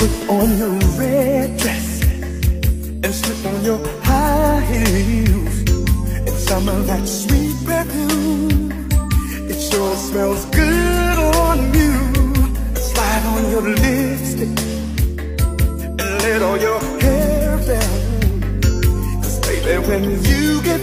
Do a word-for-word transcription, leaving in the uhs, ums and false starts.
Put on your red dress and slip on your high heels and some of that sweet perfume. It sure smells good on you. Slide on your lipstick and let all your hair down. 'Cause baby, when you get